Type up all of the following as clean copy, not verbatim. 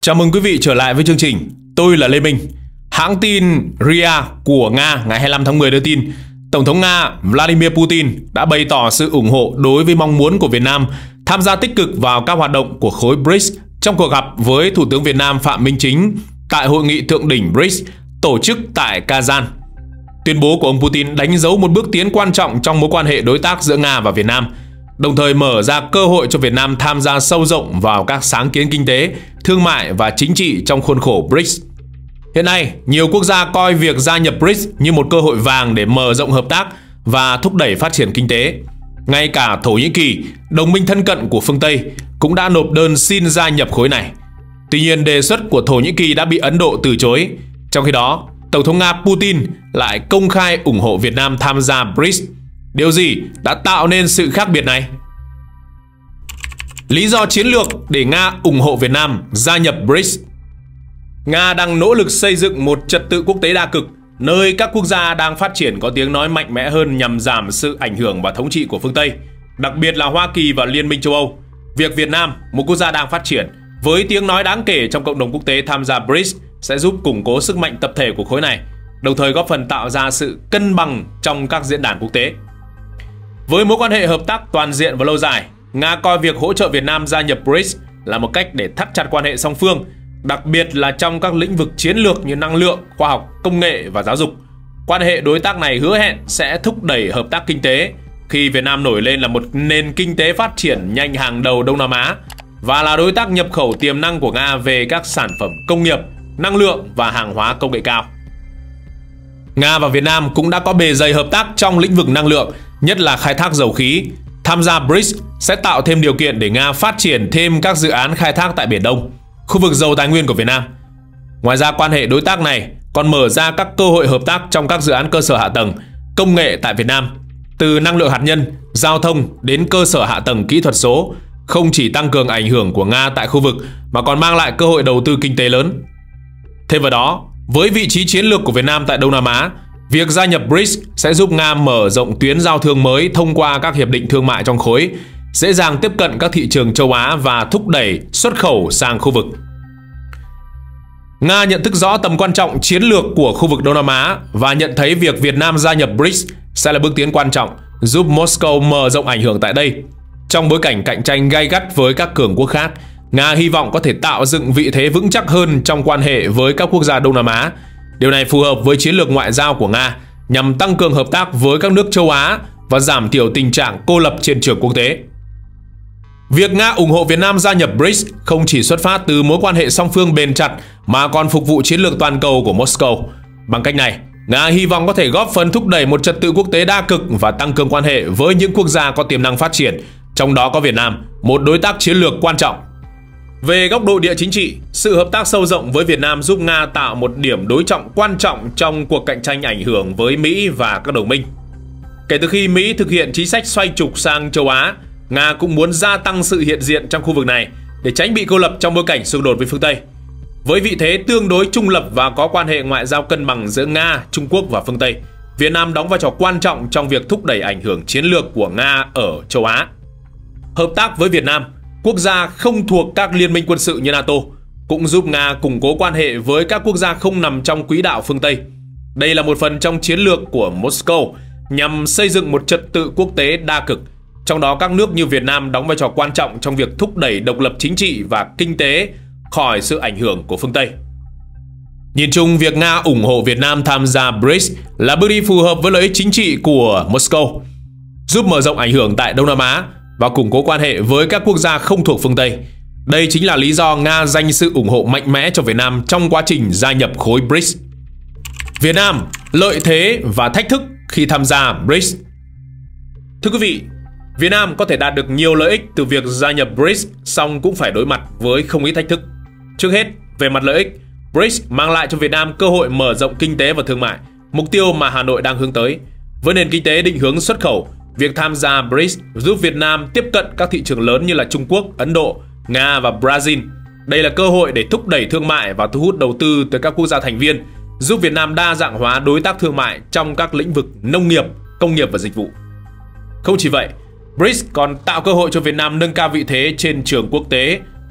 Chào mừng quý vị trở lại với chương trình. Tôi là Lê Minh. Hãng tin RIA của Nga ngày 25 tháng 10 đưa tin, Tổng thống Nga Vladimir Putin đã bày tỏ sự ủng hộ đối với mong muốn của Việt Nam tham gia tích cực vào các hoạt động của khối BRICS trong cuộc gặp với Thủ tướng Việt Nam Phạm Minh Chính tại Hội nghị Thượng đỉnh BRICS tổ chức tại Kazan. Tuyên bố của ông Putin đánh dấu một bước tiến quan trọng trong mối quan hệ đối tác giữa Nga và Việt Nam, đồng thời mở ra cơ hội cho Việt Nam tham gia sâu rộng vào các sáng kiến kinh tế, thương mại và chính trị trong khuôn khổ BRICS. Hiện nay, nhiều quốc gia coi việc gia nhập BRICS như một cơ hội vàng để mở rộng hợp tác và thúc đẩy phát triển kinh tế. Ngay cả Thổ Nhĩ Kỳ, đồng minh thân cận của phương Tây, cũng đã nộp đơn xin gia nhập khối này. Tuy nhiên, đề xuất của Thổ Nhĩ Kỳ đã bị Ấn Độ từ chối. Trong khi đó, Tổng thống Nga Putin lại công khai ủng hộ Việt Nam tham gia BRICS. Điều gì đã tạo nên sự khác biệt này? Lý do chiến lược để Nga ủng hộ Việt Nam gia nhập BRICS. Nga đang nỗ lực xây dựng một trật tự quốc tế đa cực, nơi các quốc gia đang phát triển có tiếng nói mạnh mẽ hơn nhằm giảm sự ảnh hưởng và thống trị của phương Tây, đặc biệt là Hoa Kỳ và Liên minh châu Âu. Việc Việt Nam, một quốc gia đang phát triển, với tiếng nói đáng kể trong cộng đồng quốc tế tham gia BRICS sẽ giúp củng cố sức mạnh tập thể của khối này, đồng thời góp phần tạo ra sự cân bằng trong các diễn đàn quốc tế. Với mối quan hệ hợp tác toàn diện và lâu dài, Nga coi việc hỗ trợ Việt Nam gia nhập BRICS là một cách để thắt chặt quan hệ song phương, đặc biệt là trong các lĩnh vực chiến lược như năng lượng, khoa học, công nghệ và giáo dục. Quan hệ đối tác này hứa hẹn sẽ thúc đẩy hợp tác kinh tế khi Việt Nam nổi lên là một nền kinh tế phát triển nhanh hàng đầu Đông Nam Á và là đối tác nhập khẩu tiềm năng của Nga về các sản phẩm công nghiệp, năng lượng và hàng hóa công nghệ cao. Nga và Việt Nam cũng đã có bề dày hợp tác trong lĩnh vực năng lượng, nhất là khai thác dầu khí. Tham gia BRICS sẽ tạo thêm điều kiện để Nga phát triển thêm các dự án khai thác tại Biển Đông, khu vực giàu tài nguyên của Việt Nam. Ngoài ra, quan hệ đối tác này còn mở ra các cơ hội hợp tác trong các dự án cơ sở hạ tầng, công nghệ tại Việt Nam, từ năng lượng hạt nhân, giao thông đến cơ sở hạ tầng kỹ thuật số, không chỉ tăng cường ảnh hưởng của Nga tại khu vực mà còn mang lại cơ hội đầu tư kinh tế lớn. Thêm vào đó, với vị trí chiến lược của Việt Nam tại Đông Nam Á, việc gia nhập BRICS sẽ giúp Nga mở rộng tuyến giao thương mới thông qua các hiệp định thương mại trong khối, dễ dàng tiếp cận các thị trường châu Á và thúc đẩy xuất khẩu sang khu vực. Nga nhận thức rõ tầm quan trọng chiến lược của khu vực Đông Nam Á và nhận thấy việc Việt Nam gia nhập BRICS sẽ là bước tiến quan trọng giúp Moscow mở rộng ảnh hưởng tại đây. Trong bối cảnh cạnh tranh gay gắt với các cường quốc khác, Nga hy vọng có thể tạo dựng vị thế vững chắc hơn trong quan hệ với các quốc gia Đông Nam Á. Điều này phù hợp với chiến lược ngoại giao của Nga nhằm tăng cường hợp tác với các nước châu Á và giảm thiểu tình trạng cô lập trên trường quốc tế. Việc Nga ủng hộ Việt Nam gia nhập BRICS không chỉ xuất phát từ mối quan hệ song phương bền chặt mà còn phục vụ chiến lược toàn cầu của Moscow. Bằng cách này, Nga hy vọng có thể góp phần thúc đẩy một trật tự quốc tế đa cực và tăng cường quan hệ với những quốc gia có tiềm năng phát triển, trong đó có Việt Nam, một đối tác chiến lược quan trọng. Về góc độ địa chính trị, sự hợp tác sâu rộng với Việt Nam giúp Nga tạo một điểm đối trọng quan trọng trong cuộc cạnh tranh ảnh hưởng với Mỹ và các đồng minh. Kể từ khi Mỹ thực hiện chính sách xoay trục sang châu Á, Nga cũng muốn gia tăng sự hiện diện trong khu vực này để tránh bị cô lập trong bối cảnh xung đột với phương Tây. Với vị thế tương đối trung lập và có quan hệ ngoại giao cân bằng giữa Nga, Trung Quốc và phương Tây, Việt Nam đóng vai trò quan trọng trong việc thúc đẩy ảnh hưởng chiến lược của Nga ở châu Á. Hợp tác với Việt Nam, quốc gia không thuộc các liên minh quân sự như NATO, cũng giúp Nga củng cố quan hệ với các quốc gia không nằm trong quỹ đạo phương Tây. Đây là một phần trong chiến lược của Moscow nhằm xây dựng một trật tự quốc tế đa cực, trong đó các nước như Việt Nam đóng vai trò quan trọng trong việc thúc đẩy độc lập chính trị và kinh tế khỏi sự ảnh hưởng của phương Tây. Nhìn chung, việc Nga ủng hộ Việt Nam tham gia BRICS là bước đi phù hợp với lợi ích chính trị của Moscow, giúp mở rộng ảnh hưởng tại Đông Nam Á và củng cố quan hệ với các quốc gia không thuộc phương Tây. Đây chính là lý do Nga dành sự ủng hộ mạnh mẽ cho Việt Nam trong quá trình gia nhập khối BRICS. Việt Nam, lợi thế và thách thức khi tham gia BRICS. Thưa quý vị, Việt Nam có thể đạt được nhiều lợi ích từ việc gia nhập BRICS, song cũng phải đối mặt với không ít thách thức. Trước hết, về mặt lợi ích, BRICS mang lại cho Việt Nam cơ hội mở rộng kinh tế và thương mại, mục tiêu mà Hà Nội đang hướng tới. Với nền kinh tế định hướng xuất khẩu, việc tham gia BRICS giúp Việt Nam tiếp cận các thị trường lớn như là Trung Quốc, Ấn Độ, Nga và Brazil. Đây là cơ hội để thúc đẩy thương mại và thu hút đầu tư từ các quốc gia thành viên, giúp Việt Nam đa dạng hóa đối tác thương mại trong các lĩnh vực nông nghiệp, công nghiệp và dịch vụ. Không chỉ vậy, BRICS còn tạo cơ hội cho Việt Nam nâng cao vị thế trên trường quốc tế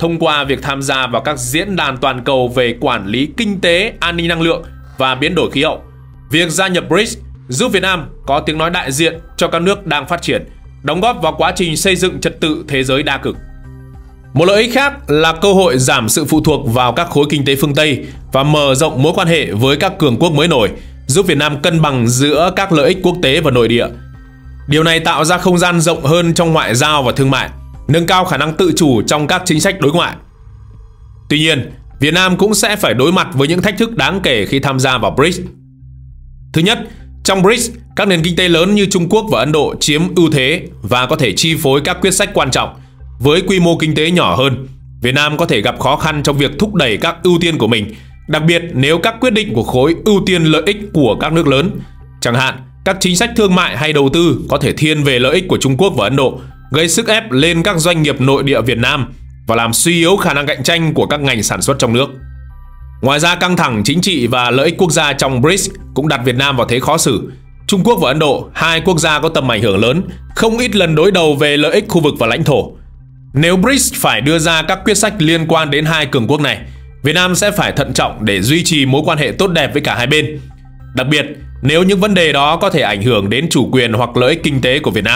thông qua việc tham gia vào các diễn đàn toàn cầu về quản lý kinh tế, an ninh năng lượng và biến đổi khí hậu. Việc gia nhập BRICS giúp Việt Nam có tiếng nói đại diện cho các nước đang phát triển, đóng góp vào quá trình xây dựng trật tự thế giới đa cực. Một lợi ích khác là cơ hội giảm sự phụ thuộc vào các khối kinh tế phương Tây và mở rộng mối quan hệ với các cường quốc mới nổi, giúp Việt Nam cân bằng giữa các lợi ích quốc tế và nội địa. Điều này tạo ra không gian rộng hơn trong ngoại giao và thương mại, nâng cao khả năng tự chủ trong các chính sách đối ngoại. Tuy nhiên, Việt Nam cũng sẽ phải đối mặt với những thách thức đáng kể khi tham gia vào BRICS. Thứ nhất, trong BRICS, các nền kinh tế lớn như Trung Quốc và Ấn Độ chiếm ưu thế và có thể chi phối các quyết sách quan trọng. Với quy mô kinh tế nhỏ hơn, Việt Nam có thể gặp khó khăn trong việc thúc đẩy các ưu tiên của mình, đặc biệt nếu các quyết định của khối ưu tiên lợi ích của các nước lớn. Chẳng hạn, các chính sách thương mại hay đầu tư có thể thiên về lợi ích của Trung Quốc và Ấn Độ, gây sức ép lên các doanh nghiệp nội địa Việt Nam và làm suy yếu khả năng cạnh tranh của các ngành sản xuất trong nước. Ngoài ra, căng thẳng chính trị và lợi ích quốc gia trong BRICS cũng đặt Việt Nam vào thế khó xử. Trung Quốc và Ấn Độ, hai quốc gia có tầm ảnh hưởng lớn, không ít lần đối đầu về lợi ích khu vực và lãnh thổ. Nếu BRICS phải đưa ra các quyết sách liên quan đến hai cường quốc này, Việt Nam sẽ phải thận trọng để duy trì mối quan hệ tốt đẹp với cả hai bên, đặc biệt nếu những vấn đề đó có thể ảnh hưởng đến chủ quyền hoặc lợi ích kinh tế của Việt Nam.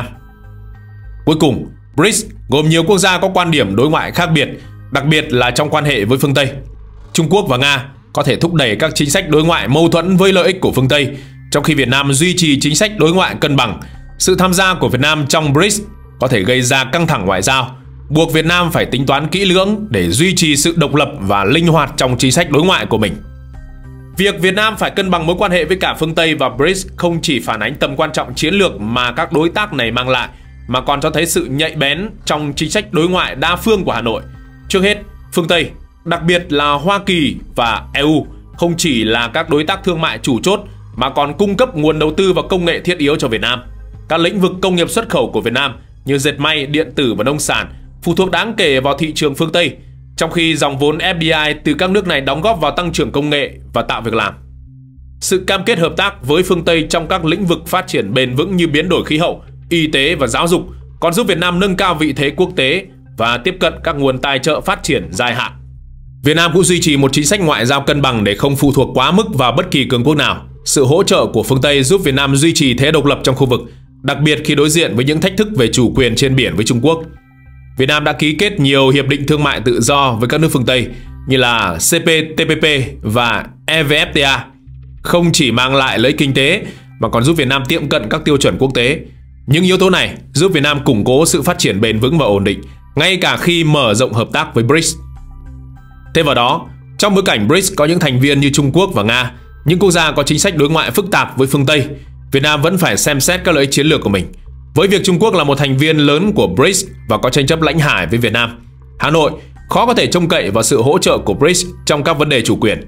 Cuối cùng, BRICS gồm nhiều quốc gia có quan điểm đối ngoại khác biệt, đặc biệt là trong quan hệ với phương Tây. Trung Quốc và Nga có thể thúc đẩy các chính sách đối ngoại mâu thuẫn với lợi ích của phương Tây, trong khi Việt Nam duy trì chính sách đối ngoại cân bằng. Sự tham gia của Việt Nam trong BRICS có thể gây ra căng thẳng ngoại giao, buộc Việt Nam phải tính toán kỹ lưỡng để duy trì sự độc lập và linh hoạt trong chính sách đối ngoại của mình. Việc Việt Nam phải cân bằng mối quan hệ với cả phương Tây và BRICS không chỉ phản ánh tầm quan trọng chiến lược mà các đối tác này mang lại, mà còn cho thấy sự nhạy bén trong chính sách đối ngoại đa phương của Hà Nội. Trước hết, phương Tây, đặc biệt là Hoa Kỳ và EU, không chỉ là các đối tác thương mại chủ chốt mà còn cung cấp nguồn đầu tư và công nghệ thiết yếu cho Việt Nam. Các lĩnh vực công nghiệp xuất khẩu của Việt Nam như dệt may, điện tử và nông sản phụ thuộc đáng kể vào thị trường phương Tây, trong khi dòng vốn FDI từ các nước này đóng góp vào tăng trưởng công nghệ và tạo việc làm. Sự cam kết hợp tác với phương Tây trong các lĩnh vực phát triển bền vững như biến đổi khí hậu, y tế và giáo dục còn giúp Việt Nam nâng cao vị thế quốc tế và tiếp cận các nguồn tài trợ phát triển dài hạn. Việt Nam cũng duy trì một chính sách ngoại giao cân bằng để không phụ thuộc quá mức vào bất kỳ cường quốc nào. Sự hỗ trợ của phương Tây giúp Việt Nam duy trì thế độc lập trong khu vực, đặc biệt khi đối diện với những thách thức về chủ quyền trên biển với Trung Quốc. Việt Nam đã ký kết nhiều hiệp định thương mại tự do với các nước phương Tây như là CPTPP và EVFTA, không chỉ mang lại lợi ích kinh tế mà còn giúp Việt Nam tiệm cận các tiêu chuẩn quốc tế. Những yếu tố này giúp Việt Nam củng cố sự phát triển bền vững và ổn định, ngay cả khi mở rộng hợp tác với BRICS. Thêm vào đó, trong bối cảnh BRICS có những thành viên như Trung Quốc và Nga, những quốc gia có chính sách đối ngoại phức tạp với phương Tây, Việt Nam vẫn phải xem xét các lợi ích chiến lược của mình. Với việc Trung Quốc là một thành viên lớn của BRICS và có tranh chấp lãnh hải với Việt Nam, Hà Nội khó có thể trông cậy vào sự hỗ trợ của BRICS trong các vấn đề chủ quyền.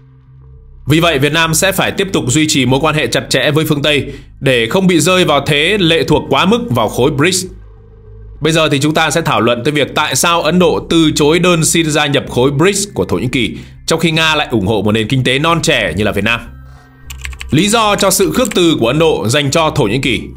Vì vậy, Việt Nam sẽ phải tiếp tục duy trì mối quan hệ chặt chẽ với phương Tây để không bị rơi vào thế lệ thuộc quá mức vào khối BRICS. Bây giờ thì chúng ta sẽ thảo luận tới việc tại sao Ấn Độ từ chối đơn xin gia nhập khối BRICS của Thổ Nhĩ Kỳ, trong khi Nga lại ủng hộ một nền kinh tế non trẻ như là Việt Nam. Lý do cho sự khước từ của Ấn Độ dành cho Thổ Nhĩ Kỳ.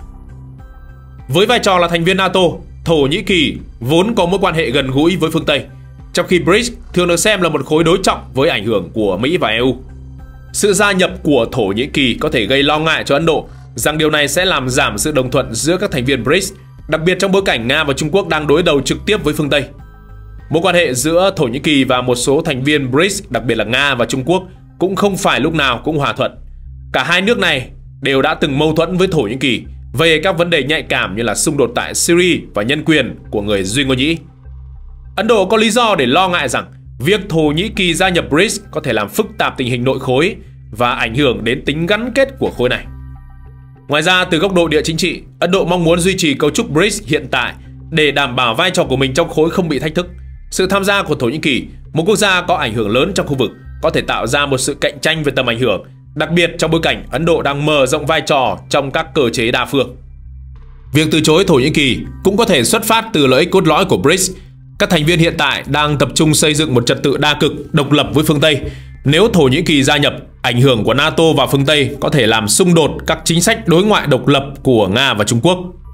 Với vai trò là thành viên NATO, Thổ Nhĩ Kỳ vốn có mối quan hệ gần gũi với phương Tây, trong khi BRICS thường được xem là một khối đối trọng với ảnh hưởng của Mỹ và EU. Sự gia nhập của Thổ Nhĩ Kỳ có thể gây lo ngại cho Ấn Độ rằng điều này sẽ làm giảm sự đồng thuận giữa các thành viên BRICS, đặc biệt trong bối cảnh Nga và Trung Quốc đang đối đầu trực tiếp với phương Tây. Mối quan hệ giữa Thổ Nhĩ Kỳ và một số thành viên BRICS, đặc biệt là Nga và Trung Quốc, cũng không phải lúc nào cũng hòa thuận. Cả hai nước này đều đã từng mâu thuẫn với Thổ Nhĩ Kỳ về các vấn đề nhạy cảm như là xung đột tại Syria và nhân quyền của người Duy Ngô Nhĩ. Ấn Độ có lý do để lo ngại rằng việc Thổ Nhĩ Kỳ gia nhập BRICS có thể làm phức tạp tình hình nội khối và ảnh hưởng đến tính gắn kết của khối này. Ngoài ra, từ góc độ địa chính trị, Ấn Độ mong muốn duy trì cấu trúc BRICS hiện tại để đảm bảo vai trò của mình trong khối không bị thách thức. Sự tham gia của Thổ Nhĩ Kỳ, một quốc gia có ảnh hưởng lớn trong khu vực, có thể tạo ra một sự cạnh tranh về tầm ảnh hưởng, đặc biệt trong bối cảnh Ấn Độ đang mở rộng vai trò trong các cơ chế đa phương. Việc từ chối Thổ Nhĩ Kỳ cũng có thể xuất phát từ lợi ích cốt lõi của BRICS. Các thành viên hiện tại đang tập trung xây dựng một trật tự đa cực độc lập với phương Tây. Nếu Thổ Nhĩ Kỳ gia nhập, ảnh hưởng của NATO và phương Tây có thể làm xung đột các chính sách đối ngoại độc lập của Nga và Trung Quốc.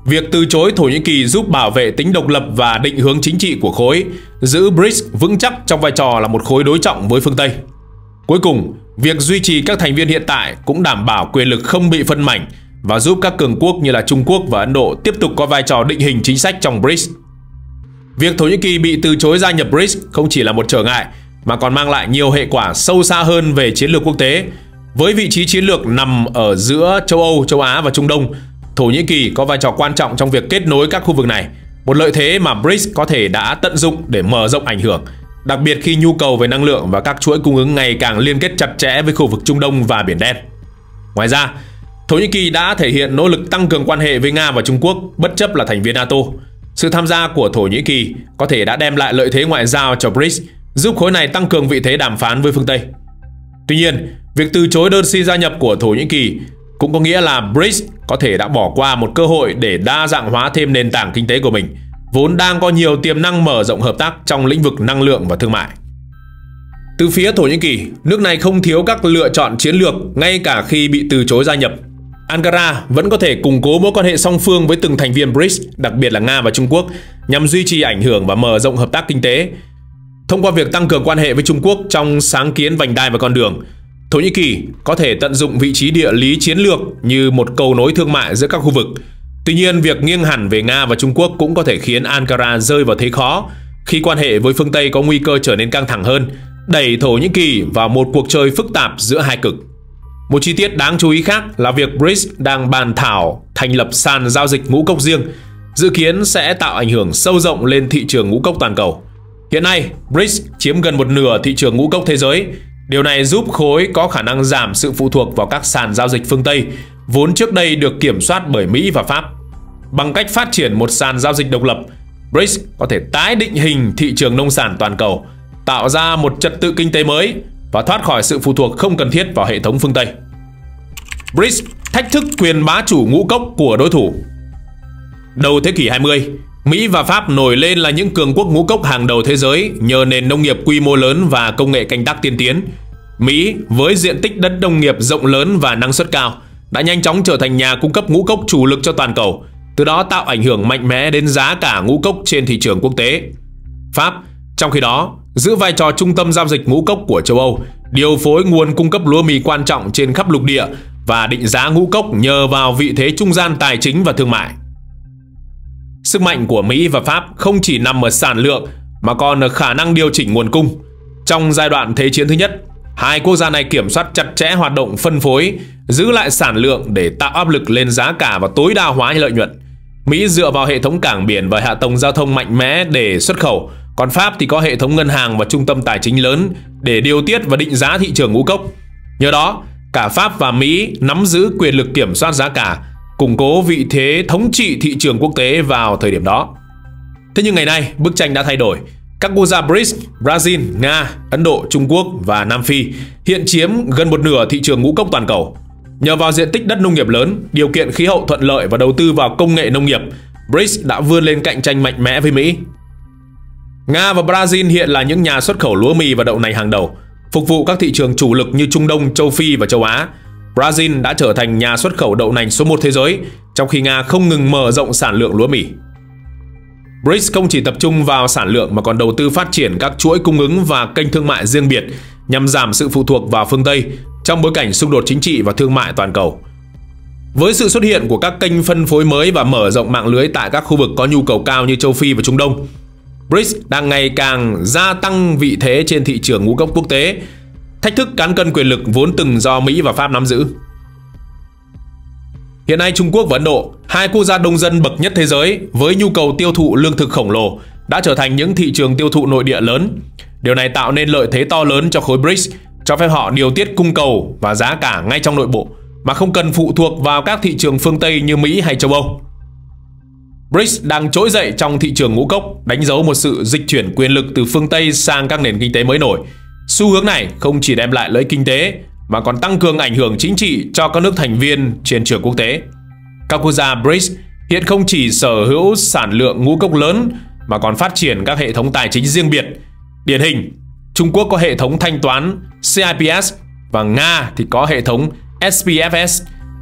Việc từ chối Thổ Nhĩ Kỳ giúp bảo vệ tính độc lập và định hướng chính trị của khối, giữ BRICS vững chắc trong vai trò là một khối đối trọng với phương Tây. Cuối cùng, việc duy trì các thành viên hiện tại cũng đảm bảo quyền lực không bị phân mảnh và giúp các cường quốc như là Trung Quốc và Ấn Độ tiếp tục có vai trò định hình chính sách trong BRICS. Việc Thổ Nhĩ Kỳ bị từ chối gia nhập BRICS không chỉ là một trở ngại mà còn mang lại nhiều hệ quả sâu xa hơn về chiến lược quốc tế. Với vị trí chiến lược nằm ở giữa châu Âu, châu Á và Trung Đông, Thổ Nhĩ Kỳ có vai trò quan trọng trong việc kết nối các khu vực này, một lợi thế mà BRICS có thể đã tận dụng để mở rộng ảnh hưởng, đặc biệt khi nhu cầu về năng lượng và các chuỗi cung ứng ngày càng liên kết chặt chẽ với khu vực Trung Đông và Biển Đen. Ngoài ra, Thổ Nhĩ Kỳ đã thể hiện nỗ lực tăng cường quan hệ với Nga và Trung Quốc bất chấp là thành viên NATO. Sự tham gia của Thổ Nhĩ Kỳ có thể đã đem lại lợi thế ngoại giao cho BRICS, giúp khối này tăng cường vị thế đàm phán với phương Tây. Tuy nhiên, việc từ chối đơn xin gia nhập của Thổ Nhĩ Kỳ cũng có nghĩa là BRICS có thể đã bỏ qua một cơ hội để đa dạng hóa thêm nền tảng kinh tế của mình, vốn đang có nhiều tiềm năng mở rộng hợp tác trong lĩnh vực năng lượng và thương mại. Từ phía Thổ Nhĩ Kỳ, nước này không thiếu các lựa chọn chiến lược ngay cả khi bị từ chối gia nhập. Ankara vẫn có thể củng cố mối quan hệ song phương với từng thành viên BRICS, đặc biệt là Nga và Trung Quốc, nhằm duy trì ảnh hưởng và mở rộng hợp tác kinh tế. Thông qua việc tăng cường quan hệ với Trung Quốc trong sáng kiến vành đai và con đường, Thổ Nhĩ Kỳ có thể tận dụng vị trí địa lý chiến lược như một cầu nối thương mại giữa các khu vực. Tuy nhiên, việc nghiêng hẳn về Nga và Trung Quốc cũng có thể khiến Ankara rơi vào thế khó khi quan hệ với phương Tây có nguy cơ trở nên căng thẳng hơn, đẩy Thổ Nhĩ Kỳ vào một cuộc chơi phức tạp giữa hai cực. Một chi tiết đáng chú ý khác là việc BRICS đang bàn thảo thành lập sàn giao dịch ngũ cốc riêng, dự kiến sẽ tạo ảnh hưởng sâu rộng lên thị trường ngũ cốc toàn cầu. Hiện nay, BRICS chiếm gần một nửa thị trường ngũ cốc thế giới. Điều này giúp khối có khả năng giảm sự phụ thuộc vào các sàn giao dịch phương Tây, vốn trước đây được kiểm soát bởi Mỹ và Pháp. Bằng cách phát triển một sàn giao dịch độc lập, BRICS có thể tái định hình thị trường nông sản toàn cầu, tạo ra một trật tự kinh tế mới và thoát khỏi sự phụ thuộc không cần thiết vào hệ thống phương Tây. BRICS thách thức quyền bá chủ ngũ cốc của đối thủ. Đầu thế kỷ 20, Mỹ và Pháp nổi lên là những cường quốc ngũ cốc hàng đầu thế giới nhờ nền nông nghiệp quy mô lớn và công nghệ canh tác tiên tiến. Mỹ, với diện tích đất nông nghiệp rộng lớn và năng suất cao, đã nhanh chóng trở thành nhà cung cấp ngũ cốc chủ lực cho toàn cầu, từ đó tạo ảnh hưởng mạnh mẽ đến giá cả ngũ cốc trên thị trường quốc tế. Pháp, trong khi đó, giữ vai trò trung tâm giao dịch ngũ cốc của châu Âu, điều phối nguồn cung cấp lúa mì quan trọng trên khắp lục địa và định giá ngũ cốc nhờ vào vị thế trung gian tài chính và thương mại. Sức mạnh của Mỹ và Pháp không chỉ nằm ở sản lượng mà còn ở khả năng điều chỉnh nguồn cung. Trong giai đoạn Thế chiến thứ nhất, hai quốc gia này kiểm soát chặt chẽ hoạt động phân phối, giữ lại sản lượng để tạo áp lực lên giá cả và tối đa hóa lợi nhuận. Mỹ dựa vào hệ thống cảng biển và hạ tầng giao thông mạnh mẽ để xuất khẩu, còn Pháp thì có hệ thống ngân hàng và trung tâm tài chính lớn để điều tiết và định giá thị trường ngũ cốc. Nhờ đó, cả Pháp và Mỹ nắm giữ quyền lực kiểm soát giá cả, củng cố vị thế thống trị thị trường quốc tế vào thời điểm đó. Thế nhưng ngày nay, bức tranh đã thay đổi. Các quốc gia BRICS, Brazil, Nga, Ấn Độ, Trung Quốc và Nam Phi hiện chiếm gần một nửa thị trường ngũ cốc toàn cầu. Nhờ vào diện tích đất nông nghiệp lớn, điều kiện khí hậu thuận lợi và đầu tư vào công nghệ nông nghiệp, BRICS đã vươn lên cạnh tranh mạnh mẽ với Mỹ. Nga và Brazil hiện là những nhà xuất khẩu lúa mì và đậu nành hàng đầu, phục vụ các thị trường chủ lực như Trung Đông, châu Phi và châu Á. Brazil đã trở thành nhà xuất khẩu đậu nành số 1 thế giới, trong khi Nga không ngừng mở rộng sản lượng lúa mì. BRICS không chỉ tập trung vào sản lượng mà còn đầu tư phát triển các chuỗi cung ứng và kênh thương mại riêng biệt nhằm giảm sự phụ thuộc vào phương Tây trong bối cảnh xung đột chính trị và thương mại toàn cầu. Với sự xuất hiện của các kênh phân phối mới và mở rộng mạng lưới tại các khu vực có nhu cầu cao như châu Phi và Trung Đông, BRICS đang ngày càng gia tăng vị thế trên thị trường ngũ cốc quốc tế, thách thức cán cân quyền lực vốn từng do Mỹ và Pháp nắm giữ. Hiện nay Trung Quốc và Ấn Độ, hai quốc gia đông dân bậc nhất thế giới với nhu cầu tiêu thụ lương thực khổng lồ, đã trở thành những thị trường tiêu thụ nội địa lớn. Điều này tạo nên lợi thế to lớn cho khối BRICS, cho phép họ điều tiết cung cầu và giá cả ngay trong nội bộ, mà không cần phụ thuộc vào các thị trường phương Tây như Mỹ hay châu Âu. BRICS đang trỗi dậy trong thị trường ngũ cốc, đánh dấu một sự dịch chuyển quyền lực từ phương Tây sang các nền kinh tế mới nổi. Xu hướng này không chỉ đem lại lợi ích kinh tế mà còn tăng cường ảnh hưởng chính trị cho các nước thành viên trên trường quốc tế. Các quốc gia BRICS hiện không chỉ sở hữu sản lượng ngũ cốc lớn mà còn phát triển các hệ thống tài chính riêng biệt. Điển hình, Trung Quốc có hệ thống thanh toán CIPS và Nga thì có hệ thống SPFS.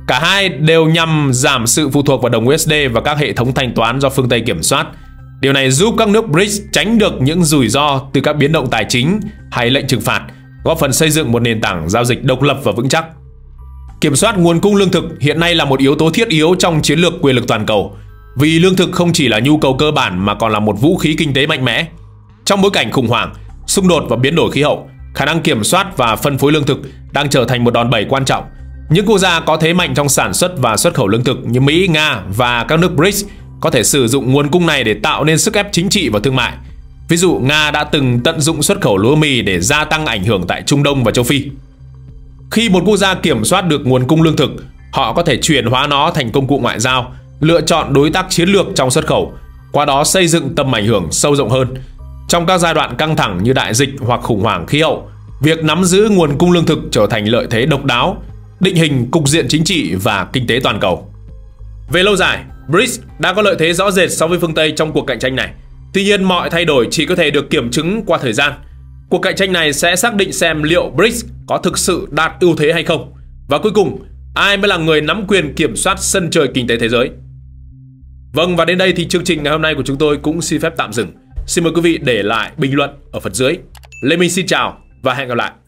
Cả hai đều nhằm giảm sự phụ thuộc vào đồng USD và các hệ thống thanh toán do phương Tây kiểm soát. Điều này giúp các nước BRICS tránh được những rủi ro từ các biến động tài chính hay lệnh trừng phạt, góp phần xây dựng một nền tảng giao dịch độc lập và vững chắc. Kiểm soát nguồn cung lương thực hiện nay là một yếu tố thiết yếu trong chiến lược quyền lực toàn cầu, vì lương thực không chỉ là nhu cầu cơ bản mà còn là một vũ khí kinh tế mạnh mẽ. Trong bối cảnh khủng hoảng, xung đột và biến đổi khí hậu, khả năng kiểm soát và phân phối lương thực đang trở thành một đòn bẩy quan trọng. Những quốc gia có thế mạnh trong sản xuất và xuất khẩu lương thực như Mỹ, Nga và các nước BRICS có thể sử dụng nguồn cung này để tạo nên sức ép chính trị và thương mại. Ví dụ, Nga đã từng tận dụng xuất khẩu lúa mì để gia tăng ảnh hưởng tại Trung Đông và châu Phi. Khi một quốc gia kiểm soát được nguồn cung lương thực, họ có thể chuyển hóa nó thành công cụ ngoại giao, lựa chọn đối tác chiến lược trong xuất khẩu, qua đó xây dựng tầm ảnh hưởng sâu rộng hơn. Trong các giai đoạn căng thẳng như đại dịch hoặc khủng hoảng khí hậu, việc nắm giữ nguồn cung lương thực trở thành lợi thế độc đáo, định hình cục diện chính trị và kinh tế toàn cầu. Về lâu dài, BRICS đã có lợi thế rõ rệt so với phương Tây trong cuộc cạnh tranh này. Tuy nhiên, mọi thay đổi chỉ có thể được kiểm chứng qua thời gian. Cuộc cạnh tranh này sẽ xác định xem liệu BRICS có thực sự đạt ưu thế hay không. Và cuối cùng, ai mới là người nắm quyền kiểm soát sân chơi kinh tế thế giới. Vâng, và đến đây thì chương trình ngày hôm nay của chúng tôi cũng xin phép tạm dừng. Xin mời quý vị để lại bình luận ở phần dưới. Lê Minh xin chào và hẹn gặp lại.